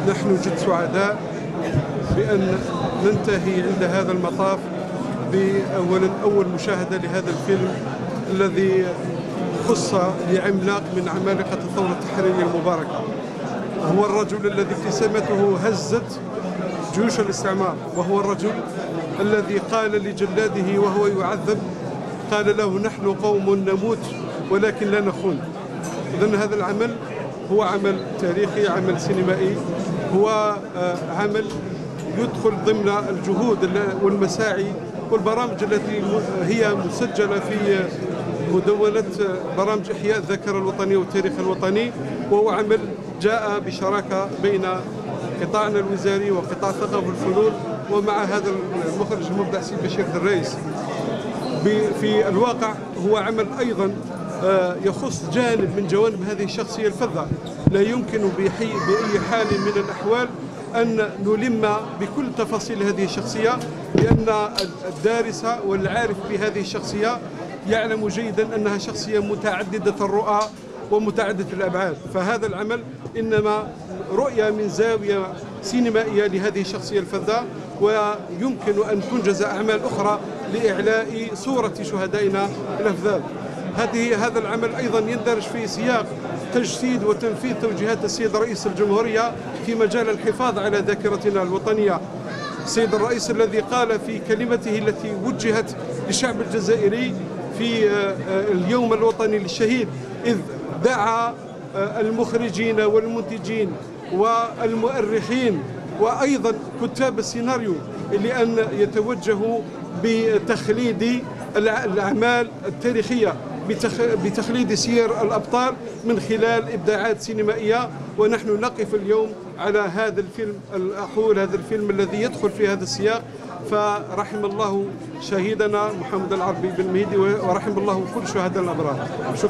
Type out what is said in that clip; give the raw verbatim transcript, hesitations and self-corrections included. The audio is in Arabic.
نحن جد سعداء بأن ننتهي عند هذا المطاف بأولا أول مشاهدة لهذا الفيلم الذي خص بعملاق من عمالقة الثورة التحريرية المباركة. هو الرجل الذي ابتسامته هزت جيوش الاستعمار، وهو الرجل الذي قال لجلاده وهو يعذب، قال له: نحن قوم نموت ولكن لا نخون. إذن هذا العمل هو عمل تاريخي، عمل سينمائي، هو عمل يدخل ضمن الجهود والمساعي والبرامج التي هي مسجلة في مدونة برامج إحياء الذاكرة الوطنية والتاريخ الوطني، وهو عمل جاء بشراكة بين قطاعنا الوزاري وقطاع الثقافة والفنون ومع هذا المخرج المبدع سي بشير الرئيس. في الواقع هو عمل أيضا يخص جانب من جوانب هذه الشخصية الفذة، لا يمكن بأي حال من الأحوال أن نلم بكل تفاصيل هذه الشخصية، لأن الدارس والعارف بهذه الشخصية يعلم جيدا أنها شخصية متعددة الرؤى ومتعددة الأبعاد. فهذا العمل إنما رؤية من زاوية سينمائية لهذه الشخصية الفذة، ويمكن أن تنجز أعمال أخرى لإعلاء صورة شهدائنا الأفذاذ. هذه هذا العمل أيضا يندرج في سياق تجسيد وتنفيذ توجيهات السيد رئيس الجمهورية في مجال الحفاظ على ذاكرتنا الوطنية. السيد الرئيس الذي قال في كلمته التي وجهت للشعب الجزائري في اليوم الوطني للشهيد، إذ دعا المخرجين والمنتجين والمؤرخين وأيضا كتاب السيناريو لأن يتوجهوا بتخليد الأعمال التاريخية، بتخليد سير الأبطال من خلال إبداعات سينمائية. ونحن نقف اليوم على هذا الفيلم الأخول، هذا الفيلم الذي يدخل في هذا السياق. فرحم الله شهيدنا محمد العربي بن مهدي ورحم الله كل شهداء الأبرار. شكرا.